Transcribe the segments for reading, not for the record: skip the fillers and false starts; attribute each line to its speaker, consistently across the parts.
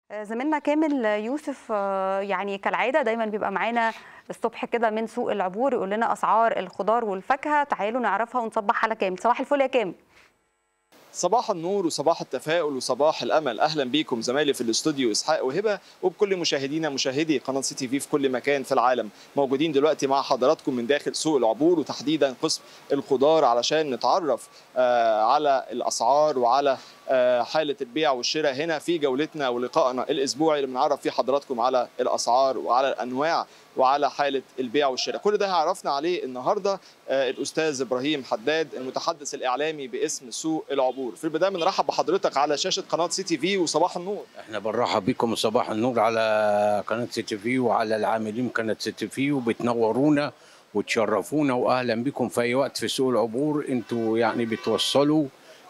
Speaker 1: زميلنا كامل يوسف يعني كالعادة دايما بيبقى معانا الصبح كده من سوق العبور يقول لنا أسعار الخضار والفاكهة. تعالوا نعرفها ونصبح على كامل. صباح الفل يا كامل.
Speaker 2: صباح النور وصباح التفاؤل وصباح الامل. اهلا بيكم زمايلي في الاستوديو اسحاق وهبه وبكل مشاهدينا مشاهدي قناه سي تي في كل مكان في العالم. موجودين دلوقتي مع حضراتكم من داخل سوق العبور وتحديدا قسم الخضار علشان نتعرف على الاسعار وعلى حاله البيع والشراء هنا في جولتنا ولقائنا الاسبوعي اللي بنعرف فيه حضراتكم على الاسعار وعلى الانواع وعلى حاله البيع والشراء. كل ده هعرفنا عليه النهارده الاستاذ ابراهيم حداد المتحدث الاعلامي باسم سوق العبور. في البدايه بنرحب بحضرتك على شاشه قناه سي تي في وصباح النور.
Speaker 3: احنا بنرحب بكم وصباح النور على قناه سي تي في وعلى العاملين قناه سي تي في، وبتنورونا وتشرفونا، واهلا بكم في اي وقت في سوق العبور. انتوا يعني بتوصلوا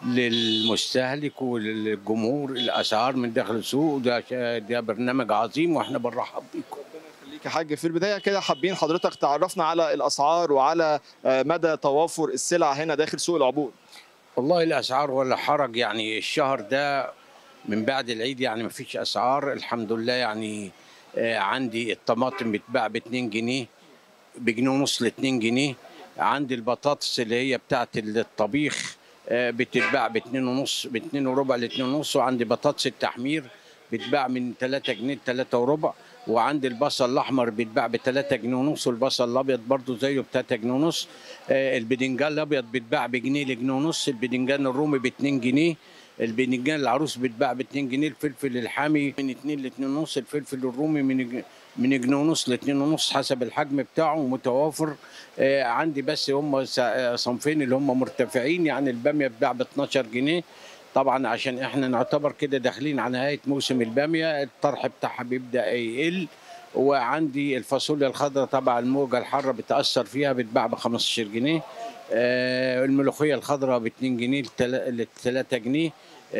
Speaker 3: للمستهلك وللجمهور الاسعار من داخل السوق. ده برنامج عظيم واحنا بنرحب بكم.
Speaker 2: خليك يا حاج. في البدايه كده حابين حضرتك تعرفنا على الاسعار وعلى مدى توافر السلع هنا داخل سوق العبور.
Speaker 3: والله الاسعار ولا حرج، يعني الشهر ده من بعد العيد يعني ما فيش اسعار الحمد لله. يعني عندي الطماطم بتباع ب 2 جنيه، بجنيه ونص ل 2 جنيه. عندي البطاطس اللي هي بتاعت الطبيخ بتتباع ب 2 ونص، ب 2 وربع ل 2 ونص. وعندي بطاطس التحمير بتباع من 3 جنيه ل 3 وربع. وعندي البصل الاحمر بيتباع ب 3 جنيه ونص، والبصل الابيض برضو زيه ب 3 جنيه ونص. البدنجان الابيض بيتباع بجنيه لجنيه ونص. البدنجان الرومي ب 2 جنيه. البدنجان العروس بيتباع ب 2 جنيه. الفلفل الحامي من 2 ل 2 ونص. الفلفل الرومي من جنيه ونص ل 2 ونص حسب الحجم بتاعه متوافر. عندي بس هم صنفين اللي هم مرتفعين، يعني الباميه بتباع ب 12 جنيه. طبعا عشان احنا نعتبر كده داخلين على نهايه موسم الباميه، الطرح بتاعها بيبدا يقل. وعندي الفاصوليا الخضراء طبعا الموجه الحاره بتاثر فيها بتباع ب 15 جنيه. الملوخيه الخضراء ب 2 جنيه ل 3 جنيه.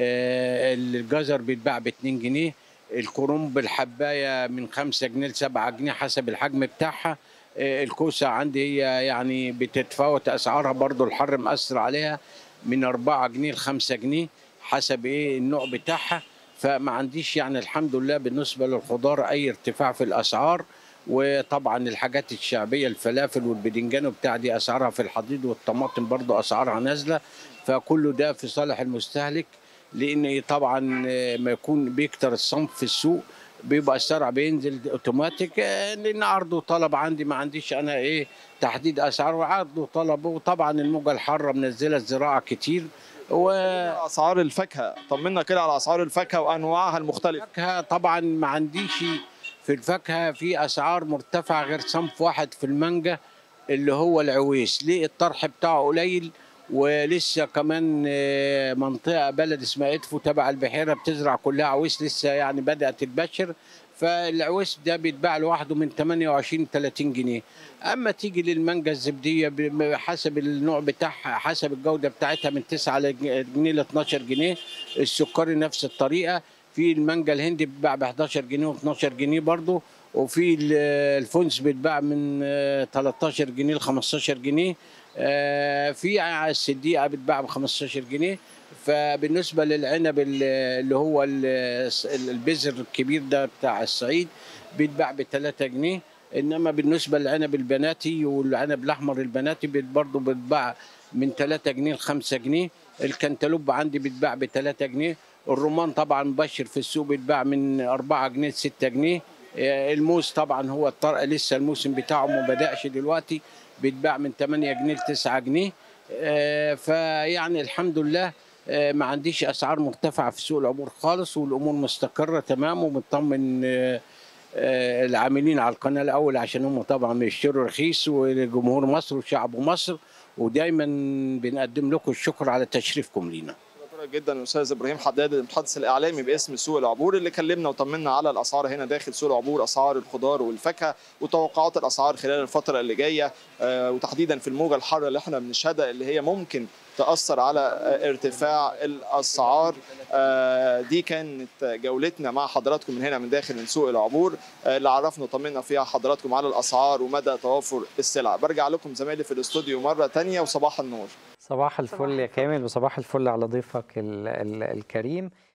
Speaker 3: الجزر بيتباع ب 2 جنيه. الكرنب الحبايه من 5 جنيه ل 7 جنيه حسب الحجم بتاعها. الكوسه عندي هي يعني بتتفاوت اسعارها، برضو الحر مأثر عليها، من 4 جنيه ل 5 جنيه حسب ايه النوع بتاعها. فما عنديش يعني الحمد لله بالنسبه للخضار اي ارتفاع في الاسعار. وطبعا الحاجات الشعبيه الفلافل والبدنجان وبتاع دي اسعارها في الحضيض، والطماطم برضو اسعارها نازله. فكله ده في صالح المستهلك، لان طبعا ما يكون بيكتر الصنف في السوق بيبقى السرع بينزل اوتوماتيك، لان عرض وطلب. عندي ما عنديش انا ايه تحديد اسعار، وعرض وطلب. وطبعا الموجه الحاره منزله الزراعه كتير.
Speaker 2: اسعار الفاكهه، طمنا كده على اسعار الفاكهه وانواعها المختلفه.
Speaker 3: والفاكهه طبعا ما عنديش في الفاكهه في اسعار مرتفعه غير صنف واحد في المانجا اللي هو العويس. ليه؟ الطرح بتاعه قليل، ولسه كمان منطقه بلد اسمها ادفو تبع البحيره بتزرع كلها عويس، لسه يعني بدات تبشر. فالعويس ده بيتباع لوحده من 28 ل 30 جنيه. اما تيجي للمانجا الزبديه حسب النوع بتاعها حسب الجوده بتاعتها من 9 جنيه ل 12 جنيه. السكري نفس الطريقه. في المانجا الهندي بيتباع ب 11 جنيه و12 جنيه برضه. وفي الفونس بيتباع من 13 جنيه ل 15 جنيه. في السديقه بتتباع ب 15 جنيه. فبالنسبه للعنب اللي هو البذر الكبير ده بتاع الصعيد بيتباع ب 3 جنيه. انما بالنسبه للعنب البناتي والعنب الاحمر البناتي برضه بيتباع من 3 جنيه ل 5 جنيه. الكنتالوب عندي بيتباع ب 3 جنيه. الرمان طبعا مبشر في السوق بيتباع من 4 جنيه ل 6 جنيه. الموز طبعا هو لسه الموسم بتاعه ما بدأش دلوقتي، بيتباع من 8 جنيه ل 9 جنيه. فيعني الحمد لله ما عنديش اسعار مرتفعه في سوق العبور خالص، والامور مستقره تمام. ومطمن العاملين على القناه الاول عشان هم طبعا بيشتروا رخيص، وجمهور مصر وشعب مصر، ودايما بنقدم لكم الشكر على تشريفكم لينا.
Speaker 2: شكرا جدا الاستاذ ابراهيم حداد المتحدث الاعلامي باسم سوق العبور اللي كلمنا وطمنا على الاسعار هنا داخل سوق العبور، اسعار الخضار والفاكهه وتوقعات الاسعار خلال الفتره اللي جايه، وتحديدا في الموجه الحاره اللي احنا بنشهدها اللي هي ممكن تأثر على ارتفاع الأسعار. دي كانت جولتنا مع حضراتكم من هنا من داخل سوق العبور، اللي عرفنا وطمنا فيها حضراتكم على الأسعار ومدى توافر السلع. برجع لكم زمايلي في الاستوديو مرة تانية وصباح النور.
Speaker 4: صباح الفل يا كامل، وصباح الفل على ضيفك الكريم.